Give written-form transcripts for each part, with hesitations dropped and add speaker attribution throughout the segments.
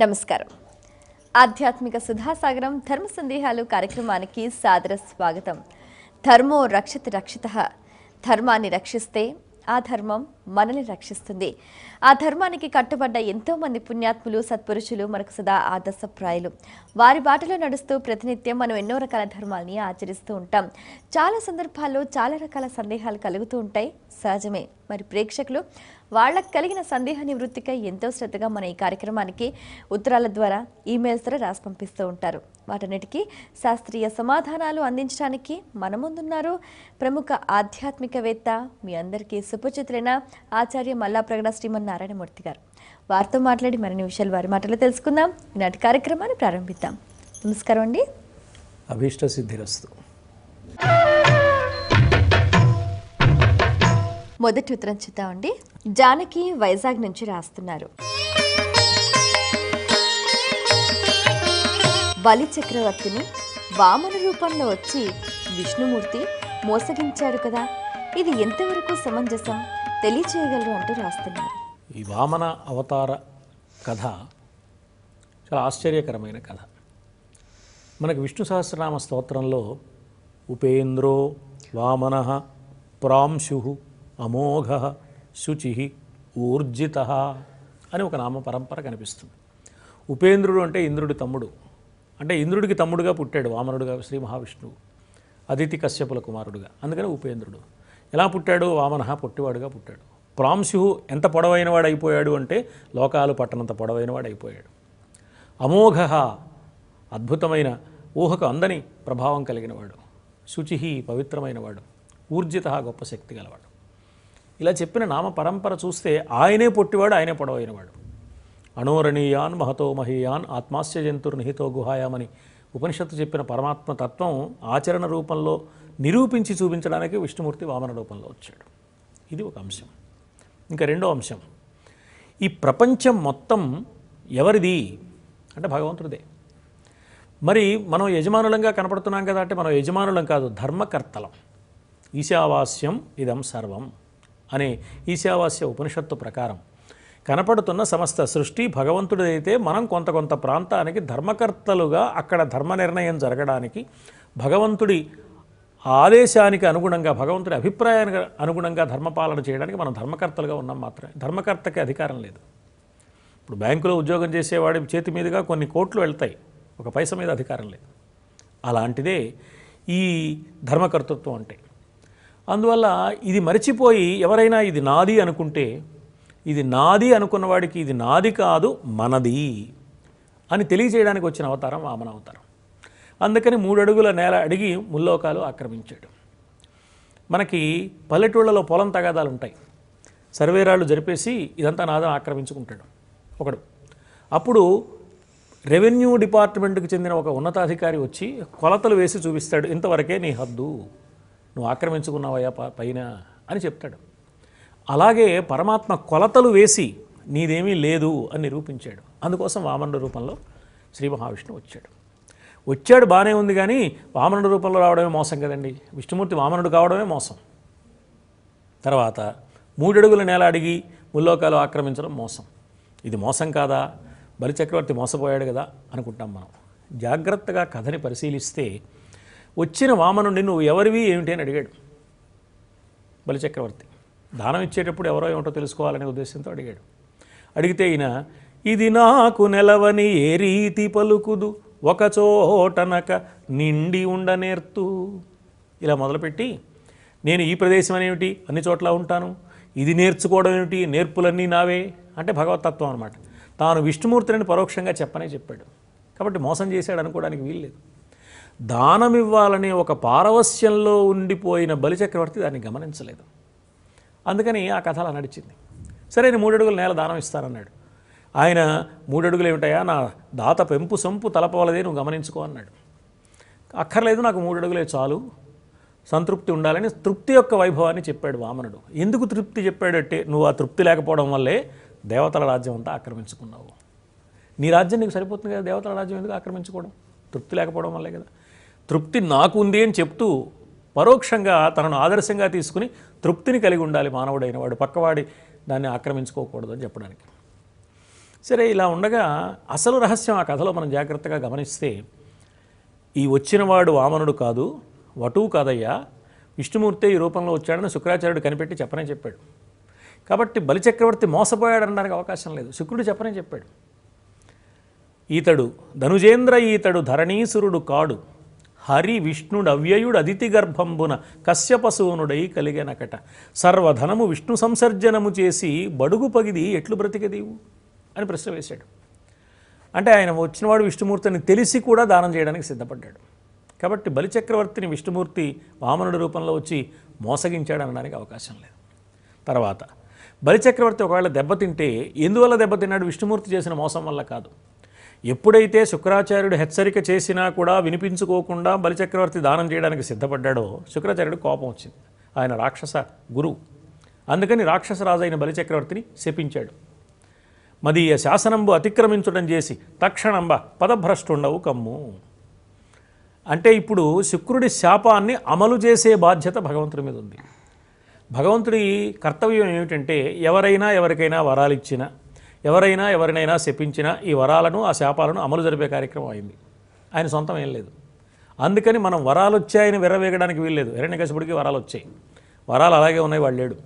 Speaker 1: నమస్కారం. ఆధ్యాత్మిక సుధాసాగరం ధర్మ సందేహాలు కార్యక్రమానికి సాదర స్వాగతం. ధర్మో రక్షతి రక్షితః. ధర్మాన్ని రక్షిస్తే ఆ ధర్మం మనల్ని రక్షిస్తుంది. ఆ ధర్మానికి కట్టుబడ్డ ఎంతో మంది పుణ్యాత్ములు సత్పురుషులు మనకు సదా ఆదర్శప్రాయులు. వారి బాటలో నడుస్తూ ప్రతినిత్యం మనం ఎన్నో రకాల ధర్మాల్ని ఆచరిస్తూ ఉంటాం. చాలా సందర్భాల్లో చాలా రకాల సందేహాలు కలుగుతూ ఉంటాయి, సహజమే. మరి ప్రేక్షకులు వాళ్ళకు కలిగిన సందేహ నివృత్తికై ఎంతో శ్రద్ధగా మన ఈ కార్యక్రమానికి ఉత్తరాల ద్వారా, ఈమెయిల్స్ ద్వారా రాసి పంపిస్తూ ఉంటారు. వాటన్నిటికీ శాస్త్రీయ సమాధానాలు అందించడానికి మన ముందున్నారు ప్రముఖ ఆధ్యాత్మికవేత్త, మీ అందరికీ సుపరిచితులైన ఆచార్య మల్లాప్రగడ శ్రీమన్నారాయణమూర్తి గారు. వారితో మాట్లాడి మరిన్ని విషయాలు వారి మాటలో తెలుసుకుందాం. ఈనాటి కార్యక్రమాన్ని ప్రారంభిద్దాం. నమస్కారం అండి.
Speaker 2: అభీష్ట సిద్ధిరస్తు.
Speaker 1: మొదటి ఉత్తరం చూద్దామండి. జానకి వైజాగ్ నుంచి రాస్తున్నారు. బలి చక్రవర్తిని వామన రూపంలో వచ్చి విష్ణుమూర్తి మోసగించాడు కదా, ఇది ఎంతవరకు సమంజసం తెలియచేయగలరు అంటూ రాస్తున్నారు.
Speaker 2: ఈ వామన అవతార కథ చాలా ఆశ్చర్యకరమైన కథ. మనకు విష్ణు సహస్రనామ స్తోత్రంలో ఉపేంద్రో వామన ప్రాంశు అమోఘ శుచి ఊర్జిత అని ఒక నామ పరంపర కనిపిస్తుంది. ఉపేంద్రుడు అంటే ఇంద్రుడి తమ్ముడు, అంటే ఇంద్రుడికి తమ్ముడుగా పుట్టాడు వామనుడుగా శ్రీ మహావిష్ణువు, అదితి కశ్యపుల కుమారుడుగా. అందుకని ఉపేంద్రుడు. ఎలా పుట్టాడు? వామన పొట్టివాడుగా పుట్టాడు. ప్రాంశు ఎంత పొడవైనవాడు అయిపోయాడు అంటే లోకాలు పట్టనంత పొడవైనవాడు అయిపోయాడు. అమోఘ అద్భుతమైన ఊహకు అందని ప్రభావం కలిగినవాడు. శుచి పవిత్రమైనవాడు. ఊర్జిత గొప్ప శక్తి గలవాడు. ఇలా చెప్పిన నామ పరంపర చూస్తే ఆయనే పొట్టివాడు, ఆయనే పొడవైనవాడు. అణోరణీయాన్ మహతో మహీయాన్ ఆత్మాస్య జంతుర్నిహితో గుహాయామని ఉపనిషత్తు చెప్పిన పరమాత్మ తత్వం ఆచరణ రూపంలో నిరూపించి చూపించడానికి విష్ణుమూర్తి వామన రూపంలో వచ్చాడు. ఇది ఒక అంశం. ఇంకా రెండో అంశం, ఈ ప్రపంచం మొత్తం ఎవరిది అంటే భగవంతుడిదే. మరి మనం యజమానులంగా కనపడుతున్నాం కదా అంటే మనం యజమానులం కాదు, ధర్మకర్తలం. ఈశావాస్యం ఇదం సర్వం అనే ఈశావాస్య ఉపనిషత్తు ప్రకారం కనపడుతున్న సమస్త సృష్టి భగవంతుడైతే మనం కొంత ప్రాంతానికి ధర్మకర్తలుగా అక్కడ ధర్మ నిర్ణయం జరగడానికి, భగవంతుడి ఆదేశానికి అనుగుణంగా, భగవంతుడి అభిప్రాయానికి అనుగుణంగా ధర్మపాలన చేయడానికి మనం ధర్మకర్తలుగా ఉన్నాం మాత్రమే. ధర్మకర్తకి అధికారం లేదు. ఇప్పుడు బ్యాంకులో ఉద్యోగం చేసేవాడి చేతి మీదుగా కొన్ని కోట్లు వెళ్తాయి, ఒక పైస మీద అధికారం లేదు. అలాంటిదే ఈ ధర్మకర్తృత్వం అంటే. అందువల్ల ఇది మరిచిపోయి ఎవరైనా ఇది నాది అనుకుంటే, ఇది నాది అనుకున్నవాడికి ఇది నాది కాదు మనది అని తెలియజేయడానికి వచ్చిన అవతారం వామన అవతారం. అందుకని 3 అడుగుల నేల అడిగి ముల్లోకాలు ఆక్రమించాడు. మనకి పల్లెటూళ్ళలో పొలం తగాదాలు ఉంటాయి. సర్వేరాళ్ళు జరిపేసి ఇదంతా నాదని ఆక్రమించుకుంటాడు ఒకడు. అప్పుడు రెవెన్యూ డిపార్ట్మెంట్కి చెందిన ఒక ఉన్నతాధికారి వచ్చి కొలతలు వేసి చూపిస్తాడు, ఇంతవరకే నీ హద్దు, నువ్వు ఆక్రమించుకున్నావయ్యా పైన అని చెప్తాడు. అలాగే పరమాత్మ కొలతలు వేసి నీదేమీ లేదు అని నిరూపించాడు. అందుకోసం వామనుడి రూపంలో శ్రీ మహావిష్ణువు వచ్చాడు బాగానే ఉంది, కానీ వామనుడి రూపంలో రావడమే మోసం కదండి. విష్ణుమూర్తి వామనుడు కావడమే మోసం. తర్వాత 3 అడుగుల నేల అడిగి ముల్లోకాలు ఆక్రమించడం మోసం. ఇది మోసం కాదా? బలిచక్రవర్తి మోసపోయాడు కదా అనుకుంటాం మనం. జాగ్రత్తగా కథని పరిశీలిస్తే వచ్చిన వామనుడిని నువ్వు ఎవరివి ఏమిటి అని అడిగాడు బలిచక్రవర్తి. దానం ఇచ్చేటప్పుడు ఎవరో ఏమిటో తెలుసుకోవాలనే ఉద్దేశంతో అడిగాడు. అడిగితే ఈయన, ఇది నాకు నెలవని ఏ రీతి పలుకుదు ఒకచోటనక నిండి ఉండనేర్తూ, ఇలా మొదలుపెట్టి నేను ఈ ప్రదేశం అనేమిటి అన్ని చోట్ల ఉంటాను, ఇది నేర్చుకోవడం ఏమిటి, నేర్పులన్నీ నావే అంటే భగవతత్వం అనమాట. తాను విష్ణుమూర్తిని పరోక్షంగా చెప్పాడు. కాబట్టి మోసం చేశాడు అనుకోవడానికి వీల్లేదు. దానం ఇవ్వాలనే ఒక పారవస్యంలో ఉండిపోయిన బలిచక్రవర్తి దాన్ని గమనించలేదు. అందుకని ఆ కథ అలా నడిచింది. సరే, 3 అడుగుల నేల దానం ఇస్తానన్నాడు. ఆయన 3 అడుగులు ఏమిటాయా, నా దాత పెంపు సొంపు తలపవలదే, నువ్వు గమనించుకో అన్నాడు. అక్కర్లేదు, నాకు 3 అడుగులే చాలు, సంతృప్తి ఉండాలని తృప్తి యొక్క వైభవాన్ని చెప్పాడు వామనుడు. ఎందుకు తృప్తి చెప్పాడంటే, నువ్వు ఆ తృప్తి లేకపోవడం వల్లే దేవతల రాజ్యం అంతా ఆక్రమించుకున్నావు. నీ రాజ్యం నీకు సరిపోతుంది కదా, దేవతల రాజ్యం ఎందుకు ఆక్రమించుకోవడం? తృప్తి లేకపోవడం వల్లే కదా. తృప్తి నాకు ఉంది అని చెప్తూ పరోక్షంగా తనను ఆదర్శంగా తీసుకుని తృప్తిని కలిగి ఉండాలి మానవుడైన వాడు, పక్కవాడి దాన్ని ఆక్రమించుకోకూడదు అని చెప్పడానికి. సరే, ఇలా ఉండగా అసలు రహస్యం ఆ కథలో మనం జాగ్రత్తగా గమనిస్తే, ఈ వచ్చినవాడు వామనుడు కాదు, వటువు కాదయ్యా, విష్ణుమూర్తి ఈ రూపంలో వచ్చాడని శుక్రాచార్యుడు కనిపెట్టి చెప్పనే చెప్పాడు. కాబట్టి బలిచక్రవర్తి మోసపోయాడు అనడానికి అవకాశం లేదు. శుక్రుడు చెప్పనే చెప్పాడు. ఈతడు ధనుజేంద్ర, ఈతడు ధరణీసురుడు కాడు, హరి విష్ణుడు అవ్యయుడు అదితి గర్భంబున కశ్యపసూనుడై కలిగెనకట, సర్వధనము విష్ణు సంసర్జనము చేసి బడుగు పగిది ఎట్లు బ్రతికదీవు అని ప్రశ్న వేశాడు. అంటే ఆయన వచ్చినవాడు విష్ణుమూర్తిని తెలిసి కూడా దానం చేయడానికి సిద్ధపడ్డాడు. కాబట్టి బలిచక్రవర్తిని విష్ణుమూర్తి వామనుడి రూపంలో వచ్చి మోసగించాడు అనడానికి అవకాశం లేదు. తర్వాత బలిచక్రవర్తి ఒకవేళ దెబ్బతింటే ఎందువల్ల దెబ్బతిన్నాడు? విష్ణుమూర్తి చేసిన మోసం వల్ల కాదు. ఎప్పుడైతే శుక్రాచార్యుడు హెచ్చరిక చేసినా కూడా వినిపించుకోకుండా బలిచక్రవర్తి దానం చేయడానికి సిద్ధపడ్డాడో శుక్రాచార్యుడు కోపం వచ్చింది. ఆయన రాక్షస గురువు. అందుకని రాక్షసరాజు అయిన బలిచక్రవర్తిని శపించాడు. మదీయ శాసనంబు అతిక్రమించడం చేసి తక్షణంబ పదభ్రష్టుండవు కమ్ము. అంటే ఇప్పుడు శుక్రుడి శాపాన్ని అమలు చేసే బాధ్యత భగవంతుడి మీద ఉంది. భగవంతుడి కర్తవ్యం ఏమిటంటే ఎవరైనా ఎవరికైనా వరాలు ఇచ్చినా, ఎవరైనా ఎవరినైనా శపించినా ఈ వరాలను ఆ శాపాలను అమలు జరిపే కార్యక్రమం అయింది. ఆయన సొంతం ఏం లేదు. అందుకని మనం వరాలు వచ్చాయని విర్రవేగడానికి వీల్లేదు. హిరణ్యకశిపుడికి వరాలు వచ్చాయి, వరాలు అలాగే ఉన్నాయి, వాళ్ళు లేడు.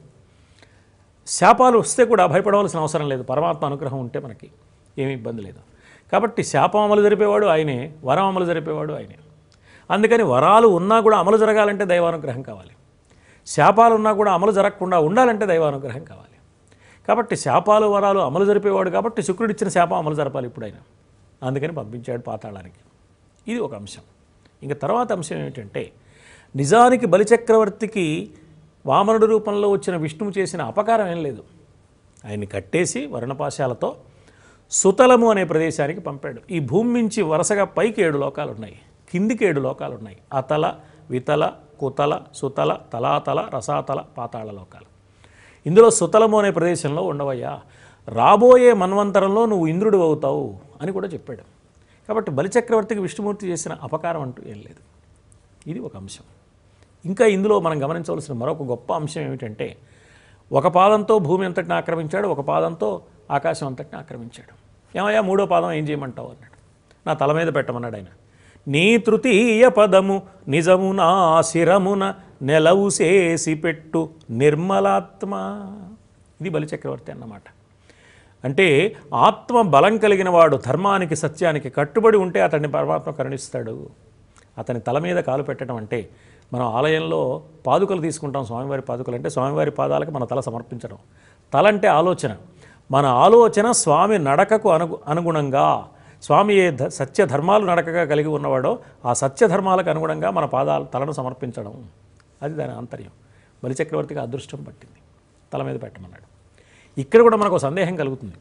Speaker 2: శాపాలు వస్తే కూడా భయపడవలసిన అవసరం లేదు. పరమాత్మ అనుగ్రహం ఉంటే మనకి ఏమీ ఇబ్బంది లేదు. కాబట్టి శాపం అమలు జరిపేవాడు ఆయనే, వరం అమలు జరిపేవాడు ఆయనే. అందుకని వరాలు ఉన్నా కూడా అమలు జరగాలంటే దైవానుగ్రహం కావాలి. శాపాలు ఉన్నా కూడా అమలు జరగకుండా ఉండాలంటే దైవానుగ్రహం కావాలి. కాబట్టి శాపాలు వరాలు అమలు జరిపేవాడు కాబట్టి శుక్రుడు ఇచ్చిన శాపం అమలు జరపాలి ఇప్పుడైనా. అందుకని పంపించాడు పాతాళానికి. ఇది ఒక అంశం. ఇంకా తర్వాత అంశం ఏమిటంటే, నిజానికి బలిచక్రవర్తికి వామనుడి రూపంలో వచ్చిన విష్ణువు చేసిన అపకారం ఏం లేదు. ఆయన్ని కట్టేసి వర్ణపాశాలతో సుతలము అనే ప్రదేశానికి పంపాడు. ఈ భూమి నుంచి వరుసగా పైకి 7 లోకాలు ఉన్నాయి, కిందికి 7 లోకాలు ఉన్నాయి. అతల, వితల, కుతల, సుతల, తలాతల, రసాతల, పాతాళ లోకాలు. ఇందులో సుతలము అనే ప్రదేశంలో ఉండవయ్యా, రాబోయే మన్వంతరంలో నువ్వు ఇంద్రుడు అవుతావు అని కూడా చెప్పాడు. కాబట్టి బలిచక్రవర్తికి విష్ణుమూర్తి చేసిన అపకారం అంటూ ఏం లేదు. ఇది ఒక అంశం. ఇంకా ఇందులో మనం గమనించవలసిన మరొక గొప్ప అంశం ఏమిటంటే, ఒక పాదంతో భూమి అంతటిని ఆక్రమించాడు, ఒక పాదంతో ఆకాశం అంతటిని ఆక్రమించాడు. ఏమయ్యా మూడో పాదం ఏం చేయమంటావు అన్నాడు. నా తల మీద పెట్టమన్నాడు ఆయన. నీ తృతీయ పదము నిజము నా శిరమున నెలవు చేసి పెట్టు నిర్మలాత్మ. ఇది బలిచక్రవర్తి అన్నమాట. అంటే ఆత్మ బలం కలిగిన వాడు ధర్మానికి సత్యానికి కట్టుబడి ఉంటే అతన్ని పరమాత్మ కరుణిస్తాడు. అతని తల మీద కాలు పెట్టడం అంటే, మనం ఆలయంలో పాదుకలు తీసుకుంటాం, స్వామివారి పాదుకలు అంటే స్వామివారి పాదాలకు మన తల సమర్పించడం. తల అంటే ఆలోచన. మన ఆలోచన స్వామి నడకకు అనుగుణంగా, స్వామి ఏ సత్యధర్మాలు నడకగా కలిగి ఉన్నవాడో ఆ సత్యధర్మాలకు అనుగుణంగా మన తలను సమర్పించడం. అది దాని ఆంతర్యం. బలిచక్రవర్తికి అదృష్టం పట్టింది, తల మీద పెట్టమన్నాడు. ఇక్కడ కూడా మనకు సందేహం కలుగుతుంది.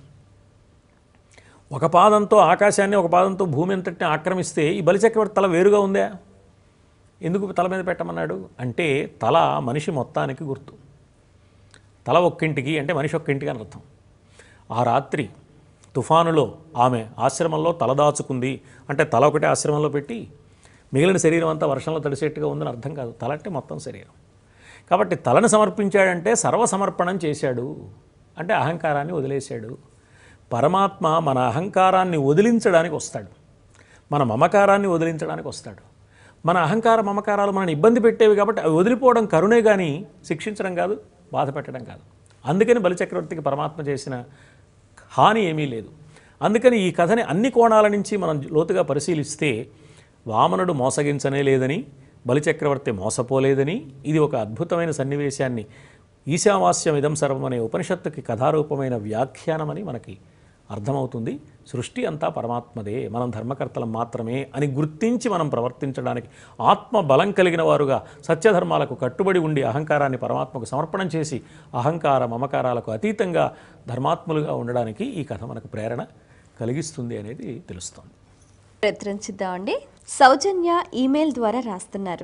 Speaker 2: ఒక పాదంతో ఆకాశాన్ని, ఒక పాదంతో భూమి అంతటిని ఆక్రమిస్తే ఈ బలిచక్రవర్తి తల వేరుగా ఉందా? ఎందుకు తల మీద పెట్టమన్నాడు అంటే, తల మనిషి మొత్తానికి గుర్తు. తల ఒక్కింటికి అంటే మనిషి ఒక్కింటికి అని అర్థం. ఆ రాత్రి తుఫానులో ఆమె ఆశ్రమంలో తలదాచుకుంది అంటే తల ఒకటే ఆశ్రమంలో పెట్టి మిగిలిన శరీరం అంతా వర్షంలో తడిసేట్టుగా ఉందని అర్థం కాదు. తల అంటే మొత్తం శరీరం. కాబట్టి తలను సమర్పించాడంటే సర్వసమర్పణం చేశాడు, అంటే అహంకారాన్ని వదిలేశాడు. పరమాత్మ మన అహంకారాన్ని వదిలించడానికి వస్తాడు, మన మమకారాన్ని వదిలించడానికి వస్తాడు. మన అహంకార మమకారాలు మనని ఇబ్బంది పెట్టేవి కాబట్టి అవి వదిలిపోవడం కరుణే కానీ శిక్షించడం కాదు, బాధ పెట్టడం కాదు. అందుకని బలిచక్రవర్తికి పరమాత్మ చేసిన హాని ఏమీ లేదు. అందుకని ఈ కథని అన్ని కోణాల నుంచి మనం లోతుగా పరిశీలిస్తే వామనుడు మోసగించనే లేదని, బలిచక్రవర్తి మోసపోలేదని, ఇది ఒక అద్భుతమైన సన్నివేశాన్ని ఈశావాస్యం ఇదం సర్వం అనే ఉపనిషత్తుకి కథారూపమైన వ్యాఖ్యానమని మనకి అర్థమవుతుంది. సృష్టి అంతా పరమాత్మదే, మనం ధర్మకర్తలం మాత్రమే అని గుర్తించి మనం ప్రవర్తించడానికి, ఆత్మ బలం కలిగిన వారుగా సత్యధర్మాలకు కట్టుబడి ఉండి అహంకారాన్ని పరమాత్మకు సమర్పణం చేసి అహంకార మమకారాలకు అతీతంగా ధర్మాత్ములుగా ఉండడానికి ఈ కథ మనకు ప్రేరణ కలిగిస్తుంది అనేది తెలుస్తుంది.
Speaker 1: ప్రయత్నించిద్దామండి. సౌజన్య ఈమెయిల్ ద్వారా రాస్తున్నారు.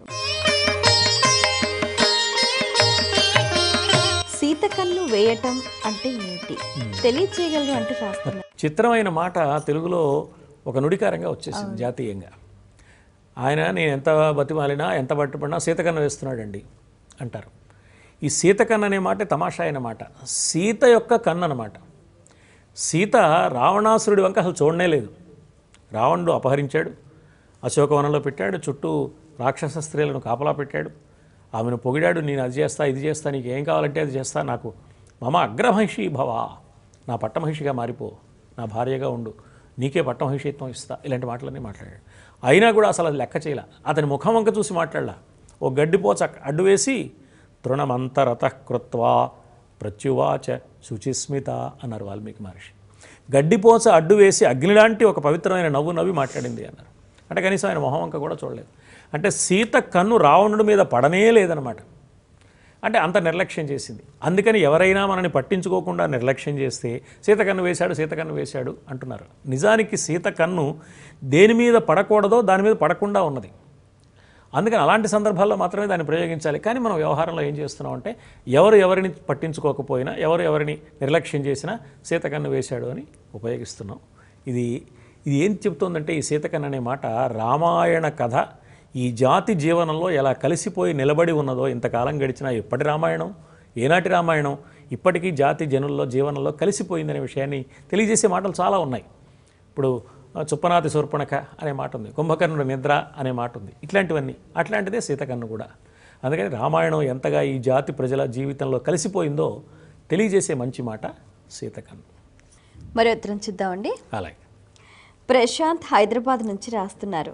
Speaker 1: సీతకన్ను వేయటం అంటే ఏంటి తెలియచేయగలరు అంటూ రాస్తున్నారు.
Speaker 2: చిత్రమైన మాట తెలుగులో ఒక నుడికారంగా వచ్చేసింది జాతీయంగా. ఆయన నేను ఎంత బతిమాలినా ఎంత పట్టుపడినా సీతకన్ను వేస్తున్నాడండి అంటారు. ఈ సీతకన్ను అనే మాట తమాషా అయిన మాట. సీత యొక్క కన్ను అన్నమాట. సీత రావణాసురుడి వంక అసలు చూడనే లేదు. రావణుడు అపహరించాడు, అశోకవనంలో పెట్టాడు, చుట్టూ రాక్షస స్త్రీలను కాపలా పెట్టాడు, ఆమెను పొగిడాడు, నేను అది చేస్తా ఇది చేస్తా, నీకు ఏం కావాలంటే అది చేస్తా, నాకు మమ అగ్రమహిషి భవ, నా పట్టమహిషిగా మారిపో, నా భార్యగా ఉండు, నీకే పట్టమహిషిత్వం ఇస్తా, ఇలాంటి మాటలన్నీ మాట్లాడాడు. అయినా కూడా అసలు అది లెక్క చేయలే. అతని ముఖం వంక చూసి మాట్లాడలా. ఓ గడ్డిపోచ అడ్డు వేసి తృణమంతరత కృత్వా ప్రత్యువాచ శుచిస్మిత అన్నారు వాల్మీకి మహర్షి. గడ్డిపోచ అడ్డు వేసి అగ్నిలాంటి ఒక పవిత్రమైన నవ్వు నవ్వి మాట్లాడింది అన్నారు. అంటే కనీసం ఆయన మొహం వంక కూడా చూడలేదు. అంటే సీత కన్ను రావణుడి మీద పడనే లేదనమాట. అంటే అంత నిర్లక్ష్యం చేసింది. అందుకని ఎవరైనా మనని పట్టించుకోకుండా నిర్లక్ష్యం చేస్తే సీత కన్ను వేశాడు, సీత కన్ను వేశాడు అంటున్నారు. నిజానికి సీత కన్ను దేని మీద పడకూడదో దాని మీద పడకుండా ఉన్నది. అందుకని అలాంటి సందర్భాల్లో మాత్రమే దాన్ని ప్రయోగించాలి. కానీ మనం వ్యవహారంలో ఏం చేస్తున్నాం అంటే ఎవరు ఎవరిని పట్టించుకోకపోయినా, ఎవరు ఎవరిని నిర్లక్ష్యం చేసినా సీతకన్ను వేశాడు అని ఉపయోగిస్తున్నాం. ఇది ఏం చెప్తోందంటే ఈ సీతకన్ను అనే మాట రామాయణ కథ ఈ జాతి జీవనంలో ఎలా కలిసిపోయి నిలబడి ఉన్నదో, ఇంతకాలం గడిచినా ఎప్పటి రామాయణం, ఏనాటి రామాయణం ఇప్పటికీ జాతి జనుల్లో జీవనంలో కలిసిపోయిందనే విషయాన్ని తెలియజేసే మాటలు చాలా ఉన్నాయి. ఇప్పుడు చుప్పనాతి శూర్పణఖ అనే మాట ఉంది, కుంభకర్ణుడు నిద్ర అనే మాట ఉంది. ఇట్లాంటివన్నీ అట్లాంటిదే సీతకన్ను కూడా. అందుకని రామాయణం ఎంతగా ఈ జాతి ప్రజల జీవితంలో కలిసిపోయిందో తెలియజేసే మంచి మాట సీతకన్ను.
Speaker 1: మరి ఉత్తరం చూద్దామండి.
Speaker 2: అలాగే
Speaker 1: ప్రశాంత్ హైదరాబాద్ నుంచి రాస్తున్నారు.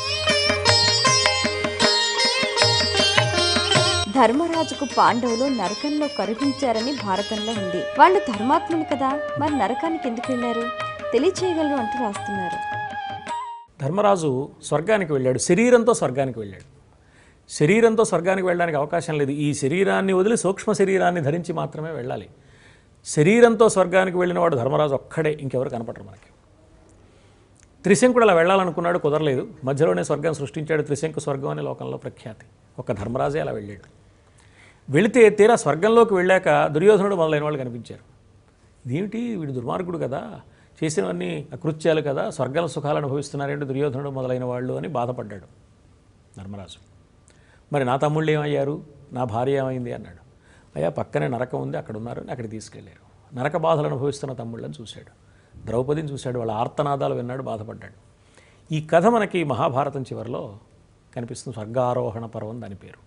Speaker 1: ధర్మరాజుకు పాండవులు నరకంలో కరుణించారని భారతంలో ఉంది. వాళ్ళు ధర్మాత్ములు కదా, మరి నరకానికి ఎందుకు వెళ్ళారు తెలియచేయగలరు అంటూ రాస్తున్నారు.
Speaker 2: ధర్మరాజు స్వర్గానికి వెళ్ళాడు, శరీరంతో స్వర్గానికి వెళ్ళాడు. శరీరంతో స్వర్గానికి వెళ్ళడానికి అవకాశం లేదు. ఈ శరీరాన్ని వదిలి సూక్ష్మ శరీరాన్ని ధరించి మాత్రమే వెళ్ళాలి. శరీరంతో స్వర్గానికి వెళ్ళిన వాడు ధర్మరాజు ఒక్కడే, ఇంకెవరు కనపడరు మనకి. త్రిశంకుడు అలా వెళ్ళాలనుకున్నాడు, కుదరలేదు. మధ్యలోనే స్వర్గం సృష్టించాడు. త్రిశంకు స్వర్గం అనే లోకంలో ప్రఖ్యాతి. ఒక ధర్మరాజే అలా వెళ్ళాడు. వెళితే తీరా స్వర్గంలోకి వెళ్ళాక దుర్యోధనుడు మొదలైన వాళ్ళు కనిపించారు. ఇదేమిటి, వీడు దుర్మార్గుడు కదా, చేసినవన్నీ అకృత్యాలు కదా, స్వర్గం సుఖాలు అనుభవిస్తున్నారేంటి దుర్యోధనుడు మొదలైన వాళ్ళు అని బాధపడ్డాడు ధర్మరాజు. మరి నా తమ్ముళ్ళు ఏమయ్యారు, నా భార్య ఏమైంది అన్నాడు. అయ్యా పక్కనే నరకం ఉంది, అక్కడ ఉన్నారు అని అక్కడికి తీసుకెళ్లారు. నరక బాధలు అనుభవిస్తున్న తమ్ముళ్ళని చూశాడు, ద్రౌపదిని చూశాడు, వాళ్ళ ఆర్తనాదాలు విన్నాడు, బాధపడ్డాడు. ఈ కథ మనకి మహాభారతం చివరిలో కనిపిస్తుంది. స్వర్గారోహణ పర్వం దాని పేరు.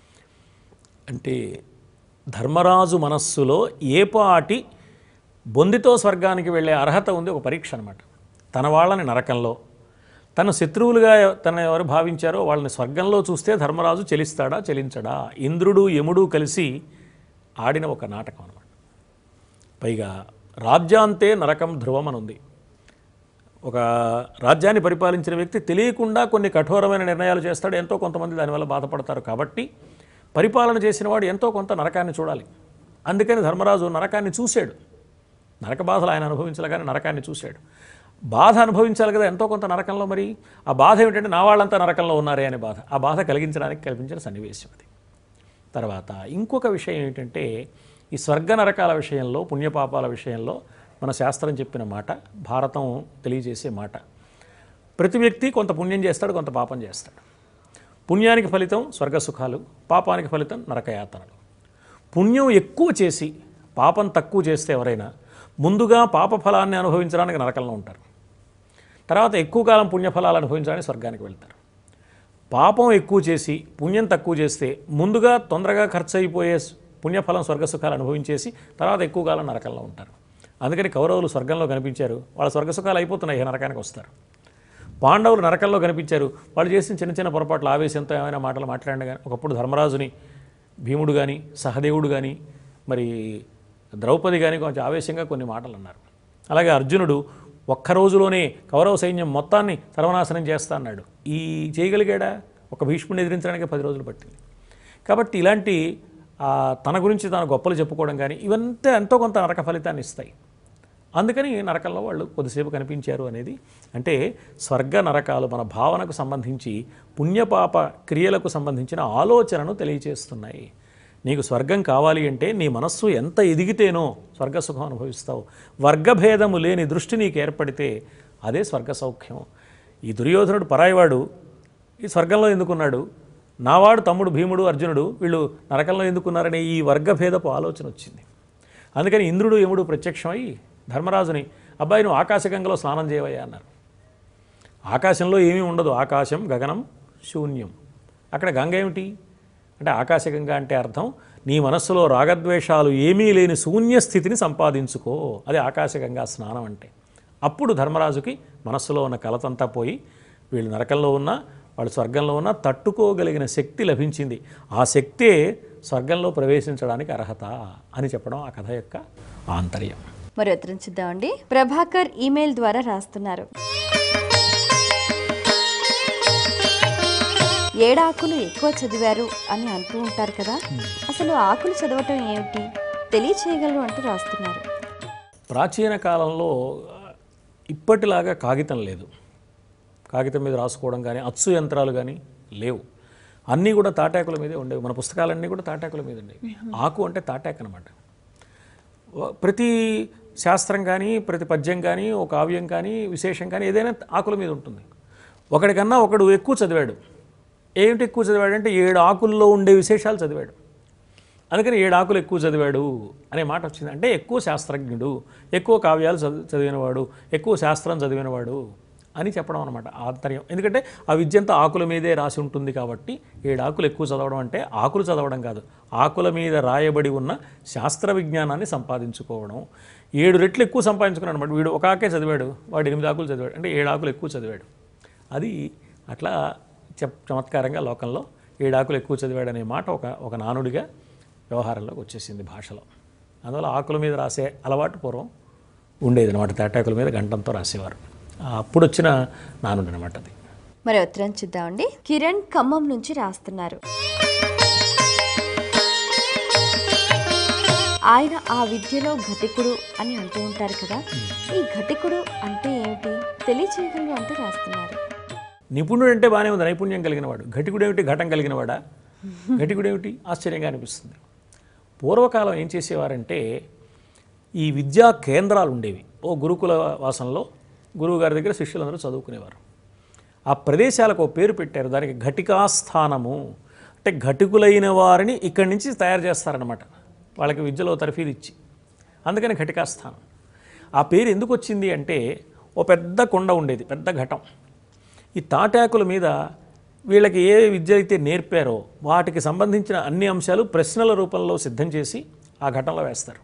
Speaker 2: అంటే ధర్మరాజు మనస్సులో ఏపాటి బొందితో స్వర్గానికి వెళ్ళే అర్హత ఉంది, ఒక పరీక్ష అనమాట. తన వాళ్ళని నరకంలో, తన శత్రువులుగా తన ఎవరు భావించారో వాళ్ళని స్వర్గంలో చూస్తే ధర్మరాజు చెలిస్తాడా చెలించడా, ఇంద్రుడు యముడు కలిసి ఆడిన ఒక నాటకం అనమాట. పైగా రాజ్యాంతే నరకం ధ్రువం అని ఉంది. ఒక రాజ్యాన్ని పరిపాలించిన వ్యక్తి తెలియకుండా కొన్ని కఠోరమైన నిర్ణయాలు చేస్తాడు, ఎంతో కొంతమంది దానివల్ల బాధపడతారు. కాబట్టి పరిపాలన చేసిన వాడు ఎంతో కొంత నరకాన్ని చూడాలి. అందుకని ధర్మరాజు నరకాన్ని చూశాడు. నరక బాధలు ఆయన అనుభవించాలి, కానీ నరకాన్ని చూశాడు. బాధ అనుభవించాలి కదా ఎంతో కొంత నరకంలో. మరి ఆ బాధ ఏమిటంటే నా వాళ్ళంతా నరకంలో ఉన్నారే అనే బాధ. ఆ బాధ కలిగించడానికి కల్పించిన సన్నివేశం అది. తర్వాత ఇంకొక విషయం ఏంటంటే ఈ స్వర్గ నరకాల విషయంలో, పుణ్యపాపాల విషయంలో మన శాస్త్రం చెప్పిన మాట, భారతం తెలియజేసే మాట. ప్రతి వ్యక్తి కొంత పుణ్యం చేస్తాడు, కొంత పాపం చేస్తాడు. పుణ్యానికి ఫలితం స్వర్గసుఖాలు, పాపానికి ఫలితం నరకయాతనలు. పుణ్యం ఎక్కువ చేసి పాపం తక్కువ చేస్తే ఎవరైనా ముందుగా పాప ఫలాన్ని అనుభవించడానికి నరకంలో ఉంటారు, తర్వాత ఎక్కువ కాలం పుణ్యఫలాలు అనుభవించడానికి స్వర్గానికి వెళ్తారు. పాపం ఎక్కువ చేసి పుణ్యం తక్కువ చేస్తే ముందుగా తొందరగా ఖర్చు అయిపోయే పుణ్యఫలం స్వర్గసుఖాలు అనుభవించేసి తర్వాత ఎక్కువ కాలం నరకంలో ఉంటారు. అందుకని కౌరవులు స్వర్గంలో కనిపించారు, వాళ్ళ స్వర్గసుఖాలు అయిపోతున్నాయి, నరకానికి వస్తారు. పాండవులు నరకంలో కనిపించారు, వాళ్ళు చేసిన చిన్న చిన్న పొరపాట్లు ఆవేశంతో ఏమైనా మాటలు మాట్లాడిన కానీ, ఒకప్పుడు ధర్మరాజుని భీముడు కానీ, సహదేవుడు కానీ, మరి ద్రౌపది కానీ కొంచెం ఆవేశంగా కొన్ని మాటలు అన్నారు. అలాగే అర్జునుడు ఒక్క రోజులోనే కౌరవ సైన్యం మొత్తాన్ని సర్వనాశనం చేస్తా అన్నాడు. ఈ చేయగలిగాడా? ఒక భీష్ముడిని ఎదిరించడానికి 10 రోజులు పట్టింది. కాబట్టి ఇలాంటి తన గురించి తాను గొప్పలు చెప్పుకోవడం కానీ ఇవంతా ఎంతో కొంత నరక ఫలితాన్ని ఇస్తాయి. అందుకని నరకంలో వాళ్ళు కొద్దిసేపు కనిపించారు అనేది. అంటే స్వర్గ నరకాలు మన భావనకు సంబంధించి, పుణ్యపాప క్రియలకు సంబంధించిన ఆలోచనను తెలియచేస్తున్నాయి. నీకు స్వర్గం కావాలి అంటే నీ మనస్సు ఎంత ఎదిగితేనో స్వర్గసుఖం అనుభవిస్తావు. వర్గభేదము లేని దృష్టి నీకు ఏర్పడితే అదే స్వర్గ సౌఖ్యం. ఈ దుర్యోధనుడు పరాయివాడు ఈ స్వర్గంలో ఎందుకున్నాడు, నావాడు తమ్ముడు భీముడు అర్జునుడు వీళ్ళు నరకంలో ఎందుకున్నారనే ఈ వర్గభేదపు ఆలోచన వచ్చింది. అందుకని ఇంద్రుడు యముడు ప్రత్యక్షమై ధర్మరాజుని, అబ్బాయి నువ్వు ఆకాశగంగలో స్నానం చేయవయ్యా అన్నారు. ఆకాశంలో ఏమీ ఉండదు, ఆకాశం గగనం శూన్యం. అక్కడ గంగ ఏమిటి అంటే ఆకాశగంగ అంటే అర్థం నీ మనస్సులో రాగద్వేషాలు ఏమీ లేని శూన్య స్థితిని సంపాదించుకో, అది ఆకాశగంగా స్నానం అంటే. అప్పుడు ధర్మరాజుకి మనస్సులో ఉన్న కలతంతా పోయి వీళ్ళు నరకంలో ఉన్నా వాళ్ళు స్వర్గంలో ఉన్నా తట్టుకోగలిగిన శక్తి లభించింది. ఆ శక్తే స్వర్గంలో ప్రవేశించడానికి అర్హత అని చెప్పడం ఆ కథ యొక్క ఆంతర్యం.
Speaker 1: మరి ఉత్తరం చూద్దామండి. ప్రభాకర్ ఈమెయిల్ ద్వారా రాస్తున్నారు. 7 ఆకులు ఎక్కువ చదివారు అని అంటూ ఉంటారు కదా, అసలు ఆకులు చదవటం ఏమిటి తెలియచేయగలరు అంటూ రాస్తున్నారు.
Speaker 2: ప్రాచీన కాలంలో ఇప్పటిలాగా కాగితం లేదు, కాగితం మీద రాసుకోవడం కానీ అచ్చు యంత్రాలు కానీ లేవు. అన్నీ కూడా తాటాకుల మీదే ఉండేవి. మన పుస్తకాలన్నీ కూడా తాటాకుల మీద ఉండేవి. ఆకు అంటే తాటాకు అనమాట. ప్రతి శాస్త్రం కానీ ప్రతి పద్యం కానీ ఒక కావ్యం కానీ విశేషం కానీ ఏదైనా ఆకుల మీద ఉంటుంది. ఒకడికన్నా ఒకడు ఎక్కువ చదివాడు. ఏమిటి ఎక్కువ చదివాడు అంటే 7 ఆకుల్లో ఉండే విశేషాలు చదివాడు. అందుకని 7 ఆకులు ఎక్కువ చదివాడు అనే మాట వచ్చింది. అంటే ఎక్కువ శాస్త్రజ్ఞుడు, ఎక్కువ కావ్యాలు చదివినవాడు, ఎక్కువ శాస్త్రం చదివినవాడు అని చెప్పడం అనమాట ఆంతర్యం. ఎందుకంటే ఆ విద్యంతా ఆకుల మీదే రాసి ఉంటుంది కాబట్టి 7 ఆకులు ఎక్కువ చదవడం అంటే ఆకులు చదవడం కాదు, ఆకుల మీద రాయబడి ఉన్న శాస్త్ర విజ్ఞానాన్ని సంపాదించుకోవడం. 7 రెట్లు ఎక్కువ సంపాదించుకున్నాడు అనమాట. వీడు ఒక ఆకే చదివాడు, వాడు 8 ఆకులు చదివాడు, అంటే 7 ఆకులు ఎక్కువ చదివాడు. అది అట్లా చమత్కారంగా లోకంలో 7 ఆకులు ఎక్కువ చదివాడు అనే మాట ఒక నానుడిగా వ్యవహారంలోకి వచ్చేసింది భాషలో. అందువల్ల ఆకుల మీద రాసే అలవాటు పూర్వం ఉండేది అనమాట. తాటాకుల మీద గంటంతో రాసేవారు. అప్పుడు వచ్చిన నానుడు అనమాట అది.
Speaker 1: మరి ఉత్తరం చూద్దామండి. కిరణ్ ఖమ్మం నుంచి రాస్తున్నారు. ఆయన ఆ విద్యలో ఘటికుడు అని అంటూ ఉంటారు కదా, ఈ ఘటికుడు అంటే ఏమిటి తెలియచేయగలరు అంటూ రాస్తున్నారు.
Speaker 2: నిపుణుడు అంటే బాగానే ఉంది, నైపుణ్యం కలిగినవాడు. ఘటికుడు ఏమిటి, ఘటం కలిగినవాడా? ఘటికుడు ఏమిటి, ఆశ్చర్యంగా అనిపిస్తుంది. పూర్వకాలం ఏం చేసేవారంటే ఈ విద్యా కేంద్రాలు ఉండేవి. ఓ గురుకుల వాసంలో గురువుగారి దగ్గర శిష్యులందరూ చదువుకునేవారు. ఆ ప్రదేశాలకు ఓ పేరు పెట్టారు, దానికి ఘటికాస్థానము. అంటే ఘటికులైన వారిని ఇక్కడి నుంచి తయారు చేస్తారనమాట, వాళ్ళకి విద్యలో తర్ఫీదు ఇచ్చి. అందుకని ఘటికాస్థానం. ఆ పేరు ఎందుకు వచ్చింది అంటే ఓ పెద్ద కొండ ఉండేది, పెద్ద ఘటం. ఈ తాటాకుల మీద వీళ్ళకి ఏ విద్య అయితే నేర్పారో వాటికి సంబంధించిన అన్ని అంశాలు ప్రశ్నల రూపంలో సిద్ధం చేసి ఆ ఘటనలో వేస్తారు.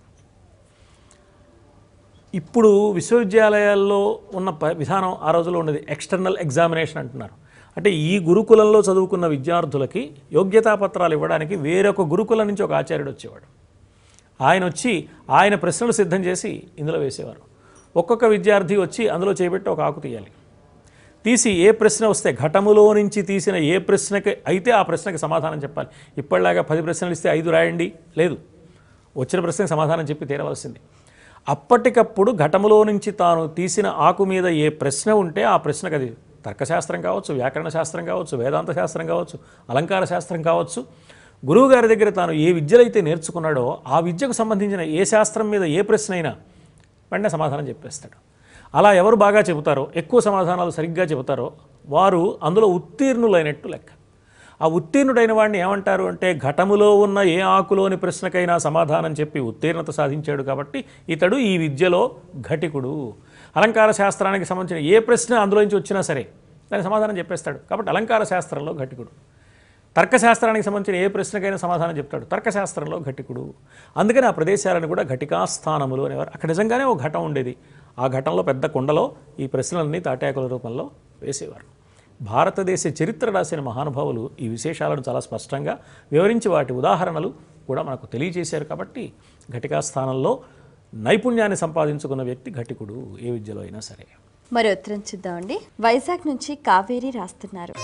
Speaker 2: ఇప్పుడు విశ్వవిద్యాలయాల్లో ఉన్న విధానం ఆ రోజుల్లో ఉన్నది ఎక్స్టర్నల్ ఎగ్జామినేషన్ అంటున్నారు. అంటే ఈ గురుకులంలో చదువుకున్న విద్యార్థులకి యోగ్యతాపత్రాలు ఇవ్వడానికి వేరొక గురుకులం నుంచి ఒక ఆచార్యుడు వచ్చేవాడు. ఆయన వచ్చి ఆయన ప్రశ్నలు సిద్ధం చేసి ఇందులో వేసేవారు. ఒక్కొక్క విద్యార్థి వచ్చి అందులో చేపెట్టి ఒక ఆకు తీయాలి. తీసి ఏ ప్రశ్న వస్తే ఘటములో నుంచి తీసిన ఏ ప్రశ్నకి అయితే ఆ ప్రశ్నకి సమాధానం చెప్పాలి. ఇప్పటిలాగా 10 ప్రశ్నలు ఇస్తే 5 రాయండి లేదు, వచ్చిన ప్రశ్నకి సమాధానం చెప్పి తీరవలసింది. అప్పటికప్పుడు ఘటములో నుంచి తాను తీసిన ఆకు మీద ఏ ప్రశ్న ఉంటే ఆ ప్రశ్నకు, అది తర్కశాస్త్రం కావచ్చు, వ్యాకరణ శాస్త్రం కావచ్చు, వేదాంత శాస్త్రం కావచ్చు, అలంకార శాస్త్రం కావచ్చు, గురువుగారి దగ్గర తాను ఏ విద్యలైతే నేర్చుకున్నాడో ఆ విద్యకు సంబంధించిన ఏ శాస్త్రం మీద ఏ ప్రశ్న అయినా వెంటనే సమాధానం చెప్పేస్తాడు. అలా ఎవరు బాగా చెబుతారో, ఎక్కువ సమాధానాలు సరిగ్గా చెబుతారో వారు అందులో ఉత్తీర్ణులైనట్టు లెక్క. ఆ ఉత్తీర్ణుడైన వాడిని ఏమంటారు అంటే ఘటములో ఉన్న ఏ ఆకులోని ప్రశ్నకైనా సమాధానం చెప్పి ఉత్తీర్ణత సాధించాడు కాబట్టి ఇతడు ఈ విద్యలో ఘటికుడు. అలంకార శాస్త్రానికి సంబంధించిన ఏ ప్రశ్న అందులోంచి వచ్చినా సరే దానికి సమాధానం చెప్పేస్తాడు కాబట్టి అలంకార శాస్త్రంలో ఘటికుడు. తర్కశాస్త్రానికి సంబంధించిన ఏ ప్రశ్నకైనా సమాధానం చెప్తాడు, తర్కశాస్త్రంలో ఘటికుడు. అందుకని ఆ ప్రదేశాలను కూడా ఘటికాస్థానములు అనేవారు. అక్కడ నిజంగానే ఒక ఘటం ఉండేది. ఆ ఘటంలో పెద్ద కొండలో ఈ ప్రశ్నలన్నీ తాటాకుల రూపంలో వేసేవారు. భారతదేశ చరిత్ర రాసిన మహానుభావులు ఈ విశేషాలను చాలా స్పష్టంగా వివరించి వాటి ఉదాహరణలు కూడా మనకు తెలియజేశారు. కాబట్టి ఘటికాస్థానంలో నైపుణ్యాన్ని సంపాదించుకున్న వ్యక్తి ఘటికుడు, ఏ విద్యలో అయినా సరే.
Speaker 1: మరి ఉత్తరం చూద్దామండి. వైజాగ్ నుంచి కావేరి రాస్తున్నారు.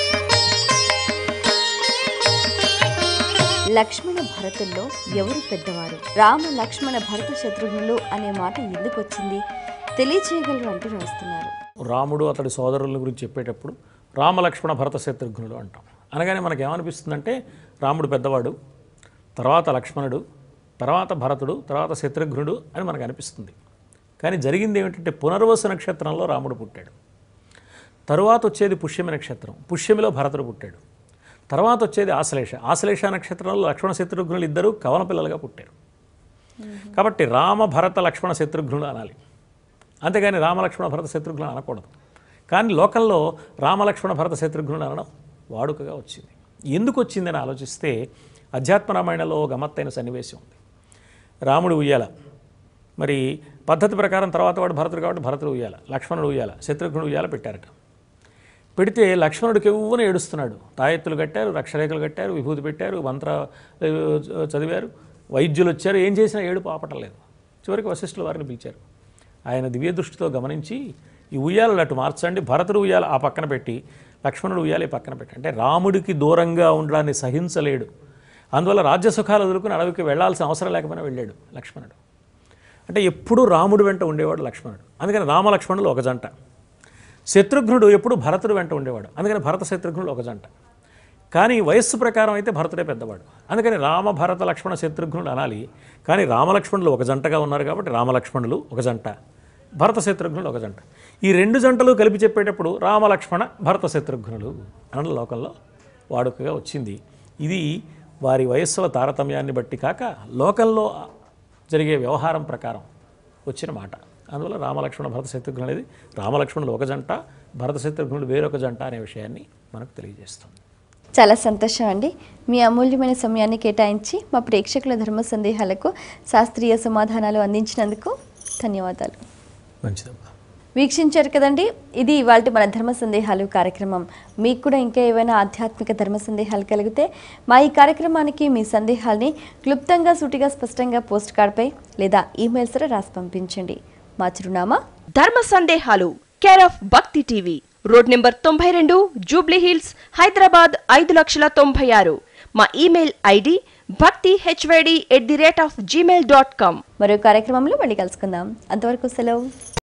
Speaker 1: లక్ష్మణ భరతుల్లో ఎవరు పెద్దవారు? రామ లక్ష్మణ భరత శత్రుఘ్నులు అనే మాట ఎందుకు వచ్చింది తెలియచేయగలరు అంటూ రాస్తున్నారు.
Speaker 2: రాముడు అతడి సోదరుల గురించి చెప్పేటప్పుడు రామ లక్ష్మణ భరత శత్రుఘ్నులు అంటాం. అనగానే మనకు ఏమనిపిస్తుందంటే రాముడు పెద్దవాడు, తర్వాత లక్ష్మణుడు, తర్వాత భరతుడు, తర్వాత శత్రుఘ్నుడు అని మనకు అనిపిస్తుంది. కానీ జరిగింది ఏమిటంటే పునర్వసు నక్షత్రంలో రాముడు పుట్టాడు. తరువాత వచ్చేది పుష్యమి నక్షత్రం, పుష్యమిలో భరతుడు పుట్టాడు. తర్వాత వచ్చేది ఆశ్లేష, ఆశ్లేష నక్షత్రంలో లక్ష్మణ శత్రుఘ్నులు ఇద్దరు కవన పిల్లలుగా పుట్టారు. కాబట్టి రామ భరత లక్ష్మణ శత్రుఘ్నులు అనాలి, అంతేగాని రామలక్ష్మణ భరత శత్రుఘ్నులు అనకూడదు. కానీ లోకల్లో రామలక్ష్మణ భరత శత్రుఘ్నులు అనడం వాడుకగా వచ్చింది. ఎందుకు వచ్చిందని ఆలోచిస్తే అధ్యాత్మ రామాయణంలో గమ్మత్తైన సన్నివేశం ఉంది. రాముడు ఉయ్యాల, మరి పద్ధతి ప్రకారం తర్వాత వాడు భరతుడు కాబట్టి భరతుడు ఉయ్యాల, లక్ష్మణుడు ఉయ్యాల, శత్రుఘ్నుడు ఉయ్యాల పెట్టారట. పెడితే లక్ష్మణుడికి ఎవ్వన ఏడుస్తున్నాడు. తాయెత్తులు కట్టారు, రక్షరేఖలు కట్టారు, విభూతి పెట్టారు, మంత్ర చదివారు, వైద్యులు వచ్చారు, ఏం చేసినా ఏడుపు ఆపటం లేదు. చివరికి వశిష్ఠుల వారిని పిలిచారు. ఆయన దివ్య దృష్టితో గమనించి ఈ ఉయ్యాలలు అటు మార్చండి, భరతుడు ఉయ్యాల ఆ పక్కన పెట్టి లక్ష్మణుడు ఉయ్యాలి పక్కన పెట్టి, అంటే రాముడికి దూరంగా ఉండడాన్ని సహించలేడు. అందువల్ల రాజ్యసుఖాలు వదులుకుని అడవికి వెళ్లాల్సిన అవసరం లేకపోయినా వెళ్ళాడు లక్ష్మణుడు. అంటే ఎప్పుడూ రాముడు వెంట ఉండేవాడు లక్ష్మణుడు, అందుకని రామలక్ష్మణులు ఒక జంట. శత్రుఘ్నుడు ఎప్పుడు భరతుడు వెంట ఉండేవాడు, అందుకని భరత శత్రుఘ్నుడు ఒక జంట. కానీ వయస్సు ప్రకారం అయితే భరతుడే పెద్దవాడు, అందుకని రామ భరత లక్ష్మణ శత్రుఘ్నుడు అనాలి. కానీ రామలక్ష్మణులు ఒక జంటగా ఉన్నారు కాబట్టి రామలక్ష్మణులు ఒక జంట, భరత శత్రుఘ్నులు ఒక జంట. ఈ రెండు జంటలు కలిపి చెప్పేటప్పుడు రామలక్ష్మణ భరత శత్రుఘ్నులు అన్న లోకంలో వాడుకగా వచ్చింది. ఇది వారి వయస్సుల తారతమ్యాన్ని బట్టి కాక లోకంలో జరిగే వ్యవహారం ప్రకారం వచ్చిన మాట. అందువల్ల రామలక్ష్మణ భరత శత్రుఘ్నులు అనేది రామలక్ష్మణులు ఒక జంట, భరత శత్రుఘ్నులు వేరొక జంట అనే విషయాన్ని మనకు తెలియజేస్తుంది.
Speaker 1: చాలా సంతోషం అండి. మీ అమూల్యమైన సమయాన్ని కేటాయించి మా ప్రేక్షకుల ధర్మ సందేహాలకు శాస్త్రీయ సమాధానాలు అందించినందుకు ధన్యవాదాలు.
Speaker 2: మంచిదమ్మా.
Speaker 1: వీక్షించారు కదండి, ఇది ఇవాళ మన ధర్మ సందేహాలు కార్యక్రమం. మీకు కూడా ఇంకా ఏవైనా ఆధ్యాత్మిక ధర్మ సందేహాలు కలిగితే మా ఈ కార్యక్రమానికి మీ సందేహాల్ని క్లుప్తంగా, సూటిగా, స్పష్టంగా పోస్ట్ కార్డ్పై లేదా ఈమెయిల్స్ ద్వారా రాసి పంపించండి. మా చిరునామా
Speaker 3: ధర్మ సందేహాలు, care of Bhakti TV, road number 92, Jubilee Hills, Hyderabad 5,96,000. మా ఈమెయిల్ ఐడి bhaktihyd@gmail.com.
Speaker 1: మరో కార్యక్రమంలో మళ్ళీ కలుసుకుందాం. అంతవరకు సెలవు.